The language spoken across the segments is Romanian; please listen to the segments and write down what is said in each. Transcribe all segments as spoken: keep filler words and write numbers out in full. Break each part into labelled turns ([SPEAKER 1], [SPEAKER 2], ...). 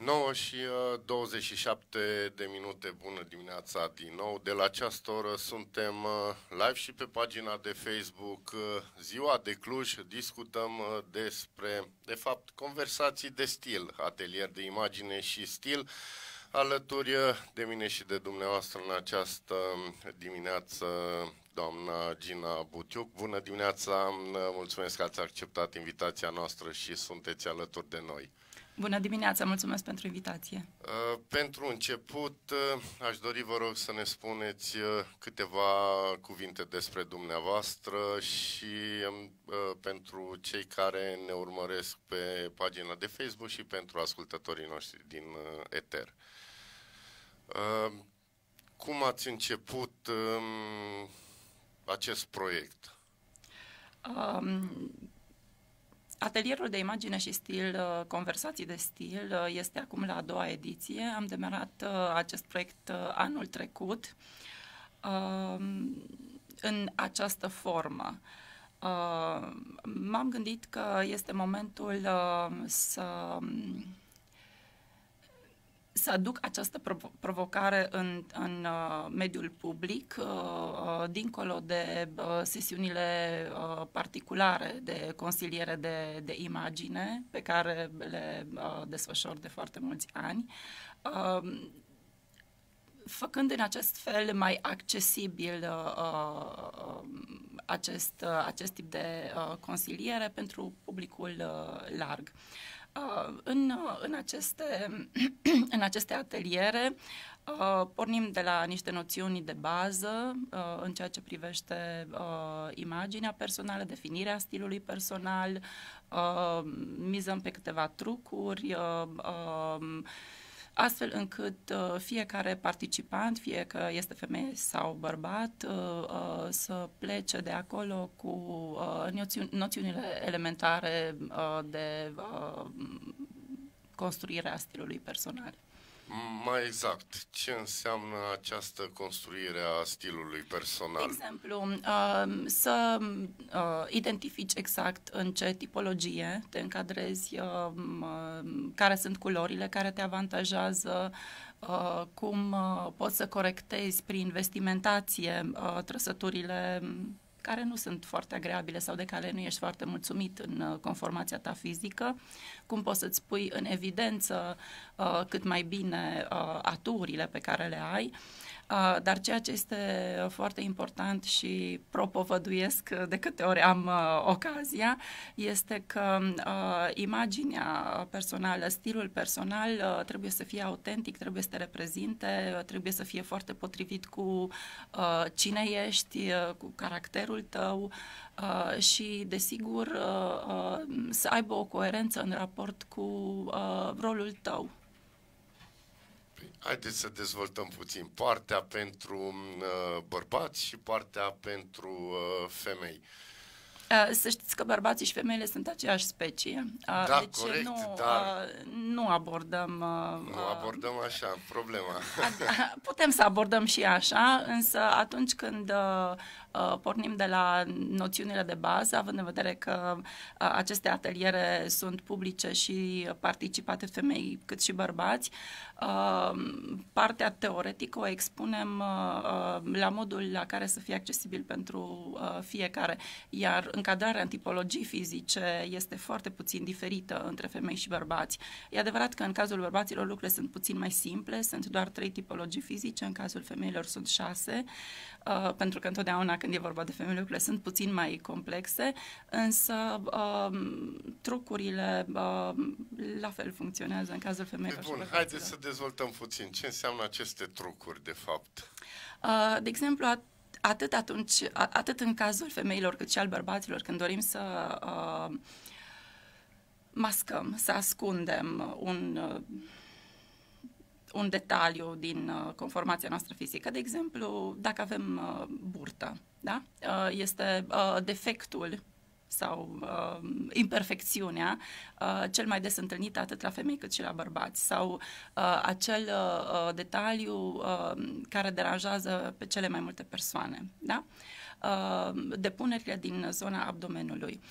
[SPEAKER 1] nouă și douăzeci și șapte de minute, bună dimineața din nou. De la această oră suntem live și pe pagina de Facebook Ziua de Cluj. Discutăm despre, de fapt, conversații de stil, atelier de imagine și stil, alături de mine și de dumneavoastră în această dimineață, doamna Gina Butiuc. Bună dimineața, mulțumesc că ați acceptat invitația noastră și sunteți alături de noi.
[SPEAKER 2] Bună dimineața, mulțumesc pentru invitație.
[SPEAKER 1] Uh, pentru început, uh, aș dori, vă rog, să ne spuneți uh, câteva cuvinte despre dumneavoastră și uh, pentru cei care ne urmăresc pe pagina de Facebook și pentru ascultătorii noștri din uh, Eter. Uh, cum ați început uh, acest proiect?
[SPEAKER 2] Um... Atelierul de imagine și stil, conversații de stil, este acum la a doua ediție. Am demarat acest proiect anul trecut în această formă. M-am gândit că este momentul să să aduc această provo provocare în, în uh, mediul public, uh, dincolo de uh, sesiunile uh, particulare de consiliere de, de imagine, pe care le uh, desfășor de foarte mulți ani, uh, făcând în acest fel mai accesibil uh, acest, uh, acest tip de uh, consiliere pentru publicul uh, larg. Uh, în, în, aceste, în aceste ateliere uh, pornim de la niște noțiuni de bază uh, în ceea ce privește uh, imaginea personală, definirea stilului personal, uh, mizăm pe câteva trucuri, uh, uh, astfel încât uh, fiecare participant, fie că este femeie sau bărbat, uh, uh, să plece de acolo cu uh, noțiuni, noțiunile elementare uh, de uh, construirea stilului personal.
[SPEAKER 1] Mai exact, ce înseamnă această construire a stilului personal?
[SPEAKER 2] De exemplu, uh, să uh, identifici exact în ce tipologie te încadrezi, uh, care sunt culorile care te avantajează, uh, cum uh, poți să corectezi prin vestimentație uh, trăsăturile care nu sunt foarte agreabile sau de care nu ești foarte mulțumit în conformația ta fizică, cum poți să-ți pui în evidență uh, cât mai bine uh, aturile pe care le ai. Uh, dar ceea ce este foarte important și propovăduiesc de câte ori am uh, ocazia, este că uh, imaginea personală, stilul personal uh, trebuie să fie autentic, trebuie să te reprezinte, uh, trebuie să fie foarte potrivit cu uh, cine ești, uh, cu caracterul tău uh, și, desigur, uh, uh, să aibă o coerență în raport cu uh, rolul tău.
[SPEAKER 1] Haideți să dezvoltăm puțin partea pentru uh, bărbați și partea pentru uh, femei.
[SPEAKER 2] Uh, să știți că bărbații și femeile sunt aceeași specie. Uh,
[SPEAKER 1] da,
[SPEAKER 2] deci
[SPEAKER 1] corect,
[SPEAKER 2] nu,
[SPEAKER 1] dar...
[SPEAKER 2] Uh, nu abordăm... Uh,
[SPEAKER 1] nu abordăm așa, problema.
[SPEAKER 2] Uh, putem să abordăm și așa, însă atunci când uh, uh, pornim de la noțiunile de bază, având în vedere că uh, aceste ateliere sunt publice și participate femei cât și bărbați, uh, partea teoretică o expunem uh, la modul la care să fie accesibil pentru uh, fiecare, iar încadrarea în tipologii fizice este foarte puțin diferită între femei și bărbați. E adevărat că în cazul bărbaților lucrurile sunt puțin mai simple, sunt doar trei tipologii fizice, în cazul femeilor sunt șase, uh, pentru că întotdeauna când e vorba de femei lucrurile sunt puțin mai complexe, însă uh, trucurile uh, la fel funcționează în cazul femeilor și bărbaților.
[SPEAKER 1] Haideți să dezvoltăm puțin ce înseamnă aceste trucuri, de fapt.
[SPEAKER 2] Uh, de exemplu, Atât, atunci, atât în cazul femeilor cât și al bărbaților, când dorim să uh, mascăm, să ascundem un, uh, un detaliu din uh, conformația noastră fizică. De exemplu, dacă avem uh, burtă, da? uh, este uh, defectul sau uh, imperfecțiunea uh, cel mai des întâlnit atât la femei cât și la bărbați, sau uh, acel uh, detaliu uh, care deranjează pe cele mai multe persoane, da? Uh, depunerile din zona abdomenului.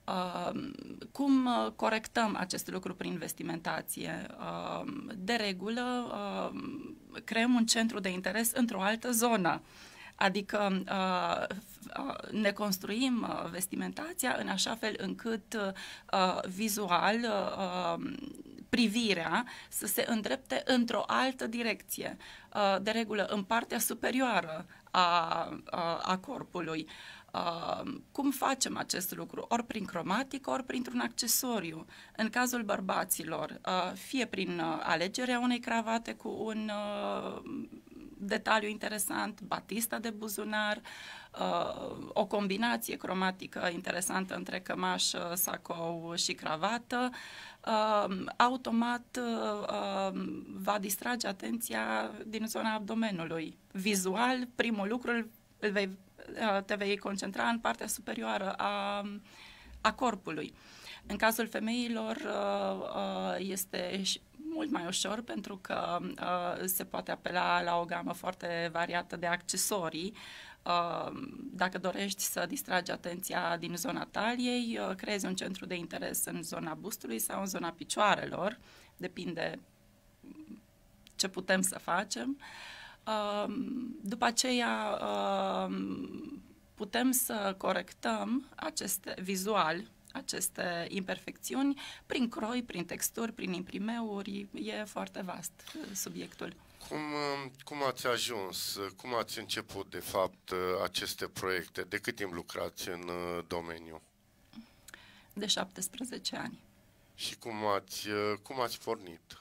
[SPEAKER 2] Cum corectăm acest lucru prin vestimentație? De regulă, creăm un centru de interes într-o altă zonă. Adică ne construim vestimentația în așa fel încât vizual privirea să se îndrepte într-o altă direcție, de regulă în partea superioară a, a, a corpului. Uh, cum facem acest lucru? Ori prin cromatică, ori printr-un accesoriu. În cazul bărbaților, uh, fie prin uh, alegerea unei cravate cu un uh, detaliu interesant, batista de buzunar, uh, o combinație cromatică interesantă între cămaș, sacou și cravată, uh, automat uh, va distrage atenția din zona abdomenului. Vizual, primul lucru îl vei te vei concentra în partea superioară a, a corpului. În cazul femeilor este mult mai ușor pentru că se poate apela la o gamă foarte variată de accesorii. Dacă dorești să distragi atenția din zona taliei, creezi un centru de interes în zona bustului sau în zona picioarelor, depinde ce putem să facem. După aceea putem să corectăm aceste vizual, aceste imperfecțiuni prin croi, prin texturi, prin imprimeuri. E foarte vast subiectul.
[SPEAKER 1] Cum, cum ați ajuns, cum ați început de fapt aceste proiecte? De cât timp lucrați în domeniu?
[SPEAKER 2] De șaptesprezece ani.
[SPEAKER 1] Și cum ați, cum ați pornit?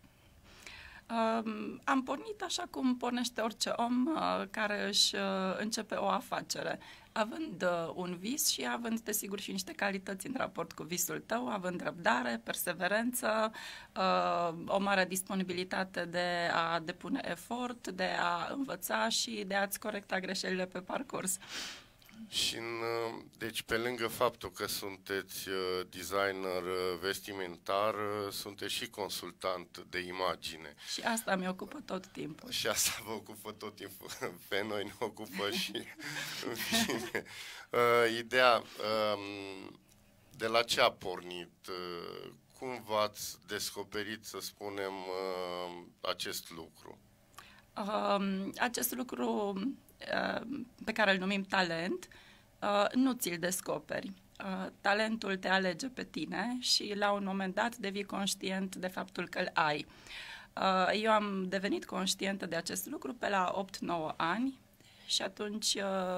[SPEAKER 2] Uh, am pornit așa cum pornește orice om uh, care își uh, începe o afacere, având uh, un vis și având, desigur, și niște calități în raport cu visul tău, având răbdare, perseverență, uh, o mare disponibilitate de a depune efort, de a învăța și de a-ți corecta greșelile pe parcurs.
[SPEAKER 1] Și în, deci pe lângă faptul că sunteți designer vestimentar, sunteți și consultant de imagine.
[SPEAKER 2] Și asta mi ocupă tot timpul.
[SPEAKER 1] Și asta vă ocupă tot timpul. Pe noi ne ocupă și în fine. Ideea, de la ce a pornit? Cum v-ați descoperit, să spunem, acest lucru?
[SPEAKER 2] Acest lucru pe care îl numim talent, nu ți-l descoperi. Talentul te alege pe tine și la un moment dat devii conștient de faptul că îl ai. Eu am devenit conștientă de acest lucru pe la opt nouă ani și atunci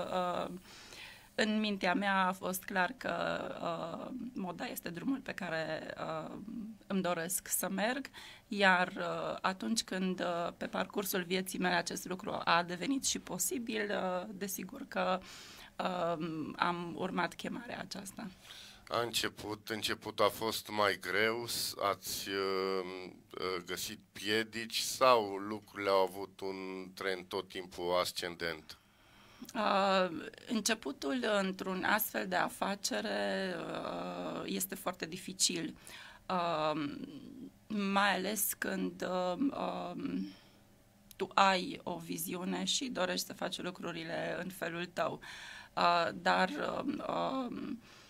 [SPEAKER 2] în mintea mea a fost clar că uh, moda este drumul pe care uh, îmi doresc să merg, iar uh, atunci când uh, pe parcursul vieții mele acest lucru a devenit și posibil, uh, desigur că uh, am urmat chemarea aceasta.
[SPEAKER 1] A început, începutul a fost mai greu, ați uh, găsit piedici sau lucrurile au avut un trend tot timpul ascendent?
[SPEAKER 2] Uh, începutul într-un astfel de afacere uh, este foarte dificil, uh, mai ales când uh, uh, tu ai o viziune și dorești să faci lucrurile în felul tău, uh, dar uh, uh,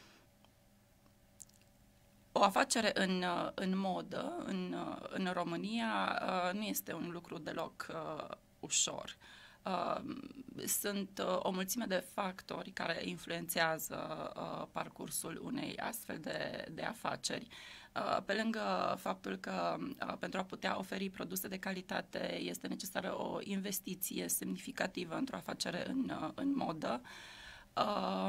[SPEAKER 2] o afacere în, în modă, în, în România, uh, nu este un lucru deloc uh, ușor. Uh, sunt uh, o mulțime de factori care influențează uh, parcursul unei astfel de, de afaceri. Uh, pe lângă faptul că uh, pentru a putea oferi produse de calitate este necesară o investiție semnificativă într-o afacere în, uh, în modă, uh,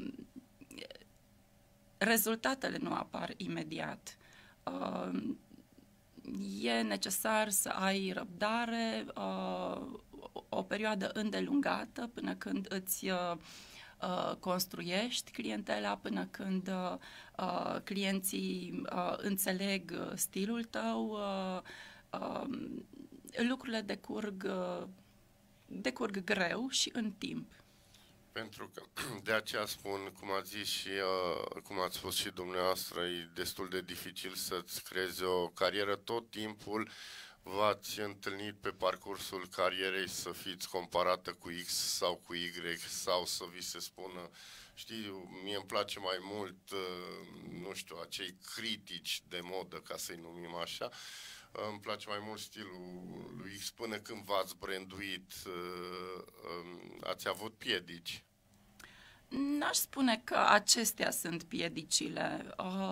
[SPEAKER 2] rezultatele nu apar imediat. Uh, e necesar să ai răbdare, uh, o perioadă îndelungată până când îți uh, construiești clientela, până când uh, clienții uh, înțeleg stilul tău, uh, uh, lucrurile decurg, uh, decurg greu și în timp.
[SPEAKER 1] Pentru că de aceea spun, cum ați zis și uh, cum ați spus și dumneavoastră, e destul de dificil să-ți creezi o carieră tot timpul. V-ați întâlnit pe parcursul carierei să fiți comparată cu X sau cu Y sau să vi se spună știi, mie îmi place mai mult, nu știu, acei critici de modă, ca să-i numim așa. Îmi place mai mult stilul lui X. Până când v-ați branduit, ați avut piedici?
[SPEAKER 2] N-aș spune că acestea sunt piedicile.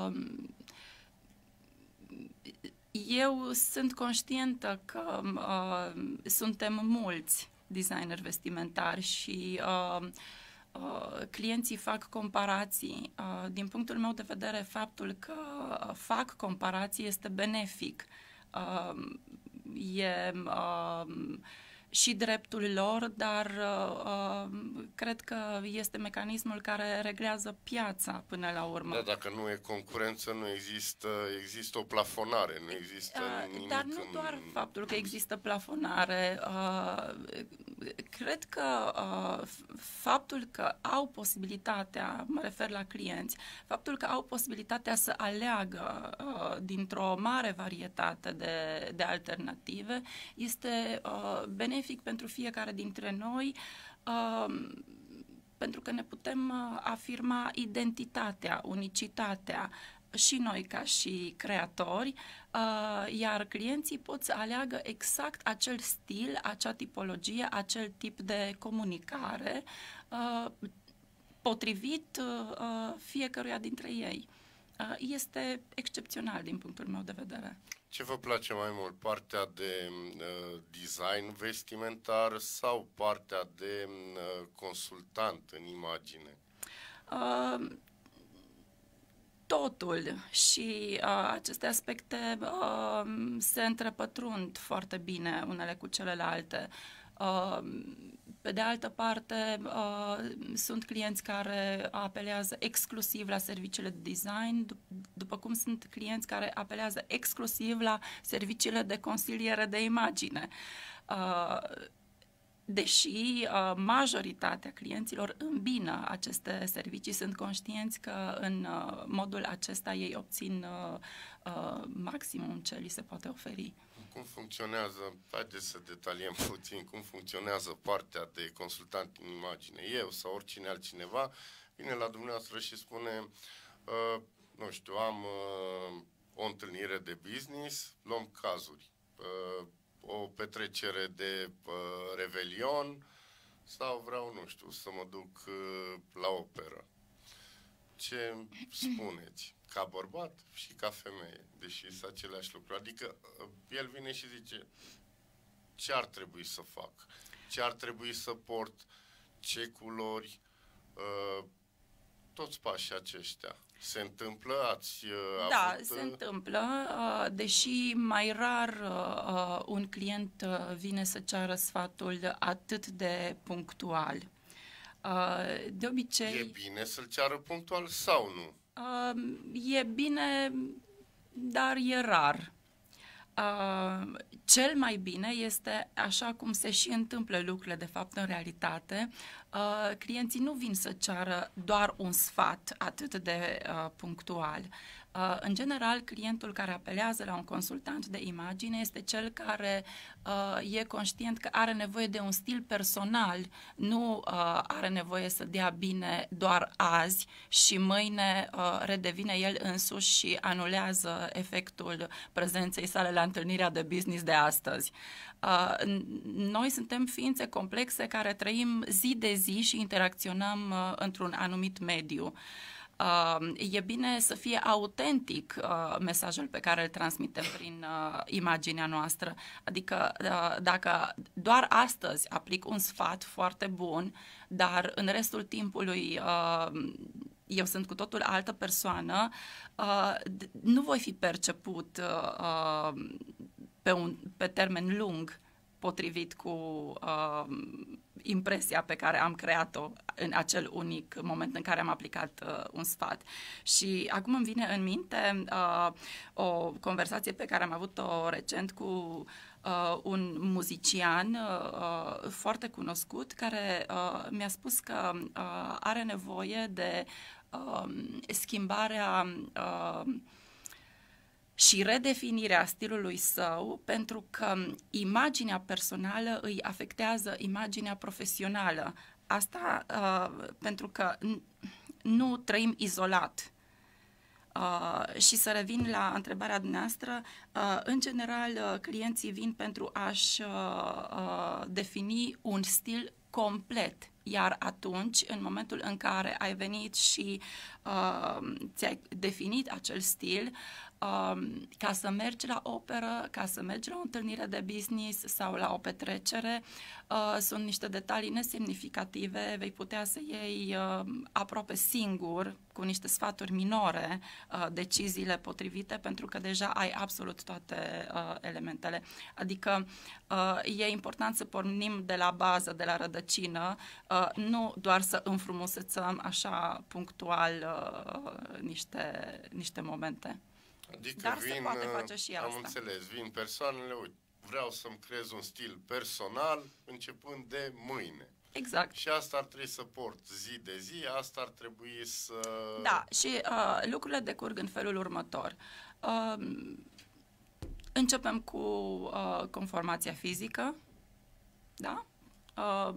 [SPEAKER 2] Eu sunt conștientă că uh, suntem mulți designeri vestimentari și uh, uh, clienții fac comparații. Uh, din punctul meu de vedere, faptul că fac comparații este benefic. Uh, e uh, și dreptul lor, dar uh, cred că este mecanismul care reglează piața până la urmă.
[SPEAKER 1] Da, dacă nu e concurență, nu există, există o plafonare, nu există uh, nimic.
[SPEAKER 2] Dar nu
[SPEAKER 1] în...
[SPEAKER 2] doar faptul că există plafonare, uh, cred că uh, faptul că au posibilitatea, mă refer la clienți, faptul că au posibilitatea să aleagă uh, dintr-o mare varietate de, de alternative este uh, benefic pentru fiecare dintre noi, uh, pentru că ne putem uh, afirma identitatea, unicitatea, și noi ca și creatori, uh, iar clienții pot să aleagă exact acel stil, acea tipologie, acel tip de comunicare uh, potrivit uh, fiecăruia dintre ei. Uh, este excepțional din punctul meu de vedere.
[SPEAKER 1] Ce vă place mai mult? Partea de uh, design vestimentar sau partea de uh, consultant în imagine?
[SPEAKER 2] Uh, totul și uh, aceste aspecte uh, se întrepătrund foarte bine unele cu celelalte. Uh, pe de altă parte, uh, sunt clienți care apelează exclusiv la serviciile de design, dup- după cum sunt clienți care apelează exclusiv la serviciile de consiliere de imagine. Uh, Deși uh, majoritatea clienților îmbină aceste servicii, sunt conștienți că în uh, modul acesta ei obțin uh, uh, maximum ce li se poate oferi.
[SPEAKER 1] Cum funcționează, haideți să detaliem puțin, cum funcționează partea de consultant în imagine. Eu sau oricine altcineva vine la dumneavoastră și spune, uh, nu știu, am uh, o întâlnire de business, luăm cazuri. Uh, o petrecere de uh, revelion sau vreau, nu știu, să mă duc uh, la operă. Ce spuneți? Ca bărbat și ca femeie, deși sunt aceleași lucruri. Adică uh, el vine și zice ce ar trebui să fac, ce ar trebui să port, ce culori, uh, toți pașii aceștia. Se întâmplă? Ați uh,
[SPEAKER 2] Da,
[SPEAKER 1] avut...
[SPEAKER 2] se întâmplă, uh, deși mai rar uh, un client uh, vine să ceară sfatul atât de punctual. Uh, de obicei...
[SPEAKER 1] E bine să-l ceară punctual sau nu?
[SPEAKER 2] Uh, e bine, dar e rar. Uh, cel mai bine este, așa cum se și întâmplă lucrurile de fapt în realitate, uh, clienții nu vin să ceară doar un sfat atât de uh, punctual. Uh, în general, clientul care apelează la un consultant de imagine este cel care uh, e conștient că are nevoie de un stil personal, nu uh, are nevoie să dea bine doar azi și mâine uh, redevine el însuși și anulează efectul prezenței sale la întâlnirea de business de astăzi. Uh, noi suntem ființe complexe care trăim zi de zi și interacționăm uh, într-un anumit mediu. Uh, e bine să fie autentic uh, mesajul pe care îl transmitem prin uh, imaginea noastră. Adică uh, dacă doar astăzi aplic un sfat foarte bun, dar în restul timpului uh, eu sunt cu totul altă persoană, uh, nu voi fi perceput uh, pe, un, pe termen lung potrivit cu uh, impresia pe care am creat-o în acel unic moment în care am aplicat uh, un sfat. Și acum îmi vine în minte uh, o conversație pe care am avut-o recent cu uh, un muzician uh, foarte cunoscut care uh, mi-a spus că uh, are nevoie de uh, schimbarea uh, și redefinirea stilului său, pentru că imaginea personală îi afectează imaginea profesională. asta uh, pentru că nu trăim izolat. Uh, și să revin la întrebarea dumneavoastră, uh, în general, uh, clienții vin pentru a-și uh, uh, defini un stil complet. Iar atunci, în momentul în care ai venit și uh, ți-ai definit acel stil, uh, ca să mergi la operă, ca să mergi la o întâlnire de business sau la o petrecere, uh, sunt niște detalii nesemnificative, vei putea să iei uh, aproape singur, cu niște sfaturi minore, uh, deciziile potrivite, pentru că deja ai absolut toate uh, elementele. Adică uh, e important să pornim de la bază, de la rădăcină, uh, nu doar să înfrumusețăm așa punctual uh, niște, niște momente.
[SPEAKER 1] Adică
[SPEAKER 2] Dar
[SPEAKER 1] vin,
[SPEAKER 2] se poate face și
[SPEAKER 1] am
[SPEAKER 2] asta.
[SPEAKER 1] înțeles, vin persoanele, uite, vreau să-mi creez un stil personal începând de mâine.
[SPEAKER 2] Exact.
[SPEAKER 1] Și asta ar trebui să port zi de zi, asta ar trebui să...
[SPEAKER 2] Da, și uh, lucrurile decurg în felul următor. Uh, începem cu uh, conformația fizică, da? Uh,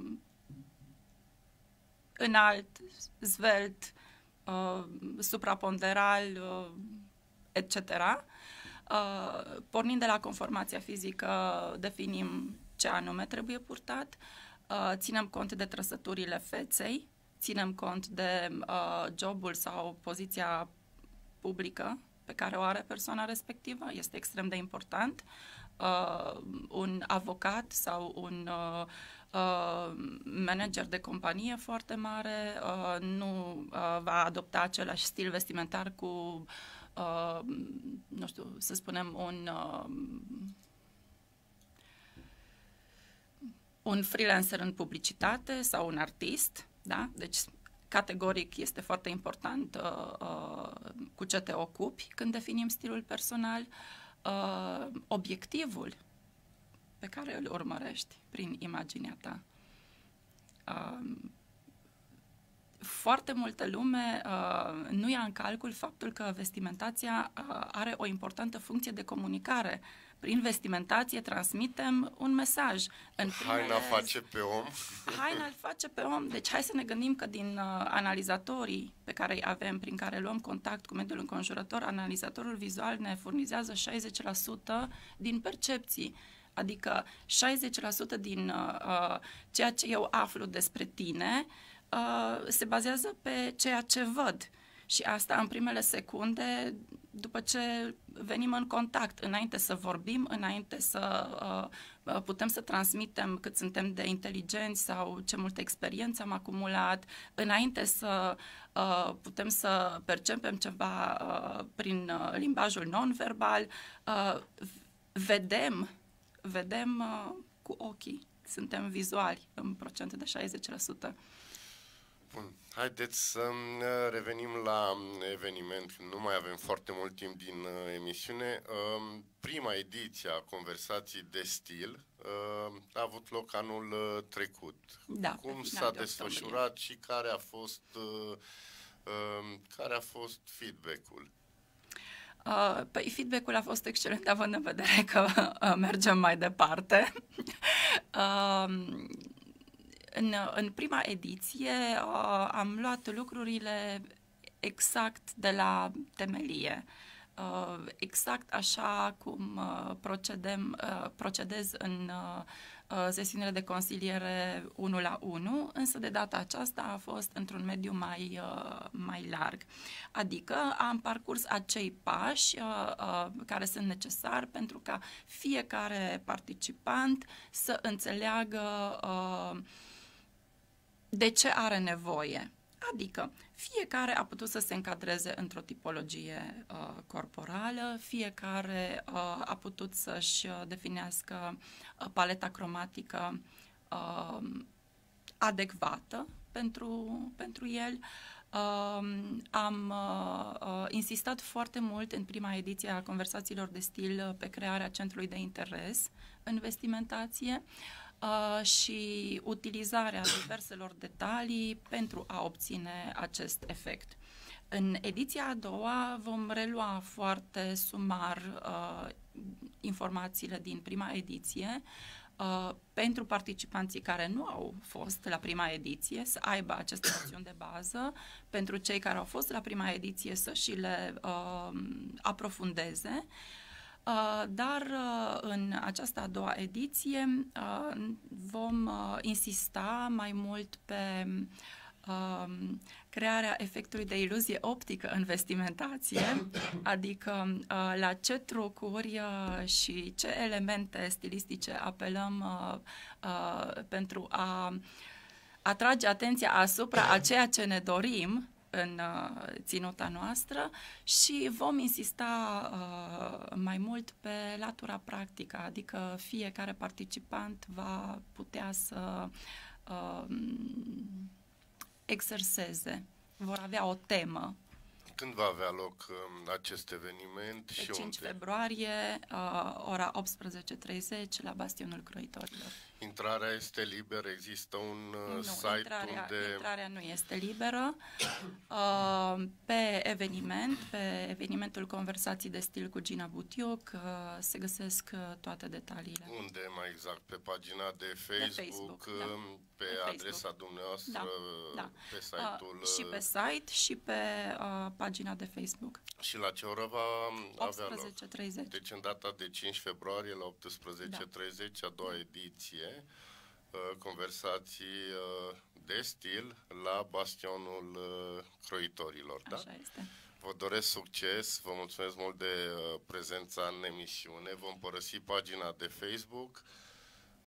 [SPEAKER 2] înalt, zvelt, uh, supraponderal, uh, et cetera. Uh, pornind de la conformația fizică, definim ce anume trebuie purtat, uh, ținem cont de trăsăturile feței, ținem cont de uh, jobul sau poziția publică pe care o are persoana respectivă, este extrem de important. Uh, un avocat sau un uh, uh, manager de companie foarte mare uh, nu uh, va adopta același stil vestimentar cu, uh, nu știu, să spunem, un... Uh, un freelancer în publicitate sau un artist, da? Deci, categoric, este foarte important uh, uh, cu ce te ocupi când definim stilul personal, uh, obiectivul pe care îl urmărești prin imaginea ta. Uh, foarte multă lume uh, nu ia în calcul faptul că vestimentația uh, are o importantă funcție de comunicare. Prin vestimentație transmitem un mesaj. În primele...
[SPEAKER 1] Haina face pe om.
[SPEAKER 2] Haina îl face pe om. Deci hai să ne gândim că din uh, analizatorii pe care îi avem, prin care luăm contact cu mediul înconjurător, analizatorul vizual ne furnizează șaizeci la sută din percepții. Adică șaizeci la sută din uh, ceea ce eu aflu despre tine uh, se bazează pe ceea ce văd. Și asta în primele secunde, după ce venim în contact, înainte să vorbim, înainte să uh, putem să transmitem cât suntem de inteligenți sau ce multă experiență am acumulat, înainte să uh, putem să percepem ceva uh, prin uh, limbajul non-verbal, uh, vedem, vedem uh, cu ochii, suntem vizuali în procent de șaizeci la sută.
[SPEAKER 1] Bun. Haideți să revenim la eveniment. Nu mai avem foarte mult timp din emisiune. Prima ediție a Conversații de Stil a avut loc anul trecut.
[SPEAKER 2] Da,
[SPEAKER 1] Cum s-a desfășurat și care a fost, care a fost feedback-ul?
[SPEAKER 2] Uh, păi feedback-ul a fost excelent, având în vedere că uh, mergem mai departe. uh, În, în prima ediție uh, am luat lucrurile exact de la temelie, uh, exact așa cum uh, procedem, uh, procedez în uh, sesiunile de consiliere unu la unu, însă de data aceasta a fost într-un mediu mai, uh, mai larg. Adică am parcurs acei pași uh, uh, care sunt necesari pentru ca fiecare participant să înțeleagă uh, de ce are nevoie. Adică fiecare a putut să se încadreze într-o tipologie uh, corporală, fiecare uh, a putut să-și definească uh, paleta cromatică uh, adecvată pentru, pentru el. Uh, am uh, insistat foarte mult în prima ediție a Conversațiilor de Stil pe crearea centrului de interes în vestimentație Uh, și utilizarea diverselor detalii pentru a obține acest efect. În ediția a doua vom relua foarte sumar uh, informațiile din prima ediție uh, pentru participanții care nu au fost la prima ediție să aibă aceste noțiuni de bază, pentru cei care au fost la prima ediție să și le uh, aprofundeze. Uh, dar uh, în această a doua ediție uh, vom uh, insista mai mult pe uh, crearea efectului de iluzie optică în vestimentație, adică uh, la ce trucuri uh, și ce elemente stilistice apelăm uh, uh, pentru a atrage atenția asupra a ceea ce ne dorim în uh, ținuta noastră și vom insista uh, mai mult pe latura practică, adică fiecare participant va putea să uh, exerseze, vor avea o temă.
[SPEAKER 1] Când va avea loc um, acest eveniment?
[SPEAKER 2] Pe
[SPEAKER 1] și
[SPEAKER 2] cinci
[SPEAKER 1] unde?
[SPEAKER 2] februarie, uh, ora optsprezece treizeci, la Bastionul Croitorilor.
[SPEAKER 1] Intrarea este liberă? Există un uh,
[SPEAKER 2] Nu,
[SPEAKER 1] site
[SPEAKER 2] intrarea,
[SPEAKER 1] unde...
[SPEAKER 2] intrarea nu este liberă. Uh, pe eveniment, pe evenimentul Conversații de stil cu Gina Butiuc, uh, se găsesc uh, toate detaliile.
[SPEAKER 1] Unde mai exact? Pe pagina de Facebook,
[SPEAKER 2] de Facebook
[SPEAKER 1] um,
[SPEAKER 2] da.
[SPEAKER 1] pe,
[SPEAKER 2] pe
[SPEAKER 1] adresa
[SPEAKER 2] Facebook.
[SPEAKER 1] dumneavoastră,
[SPEAKER 2] Da, da.
[SPEAKER 1] pe site-ul...
[SPEAKER 2] Uh, și pe site și pe uh, pagina de Facebook.
[SPEAKER 1] Și la ce oră va avea loc?
[SPEAKER 2] optsprezece treizeci.
[SPEAKER 1] Deci în data de cinci februarie la optsprezece treizeci, da. a doua ediție, uh, conversații uh, de stil la Bastionul uh, Croitorilor. Da?
[SPEAKER 2] Așa este.
[SPEAKER 1] Vă doresc succes, vă mulțumesc mult de uh, prezența în emisiune. Vom părăsi pagina de Facebook.